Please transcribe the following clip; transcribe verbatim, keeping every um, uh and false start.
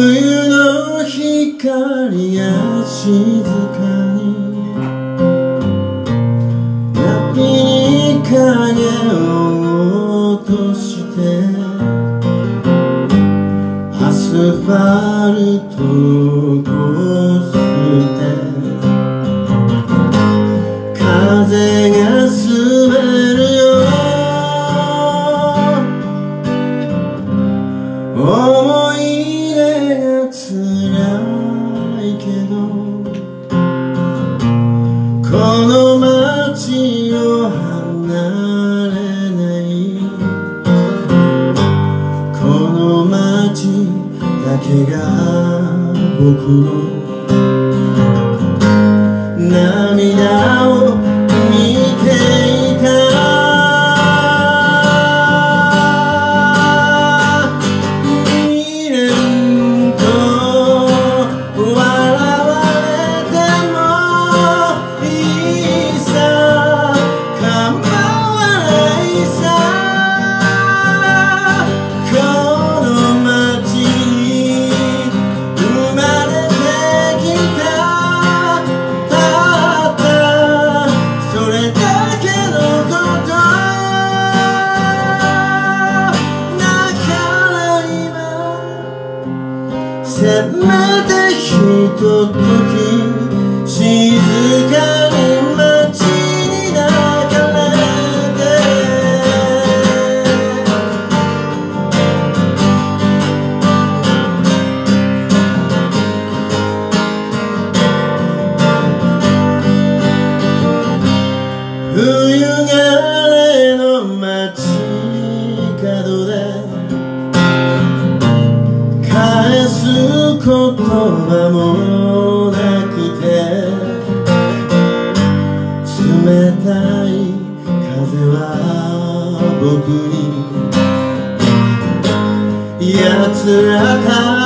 冬の光が静かに闇に影を落としてアスファルトをこすって風が滑るよ思い出が辛いけどこの街を離れないこの街だけが僕の涙を見ていたせめてひととき静かに街に抱かれて冬枯れの街角で返す言葉もなくて冷たい風は僕に奴ら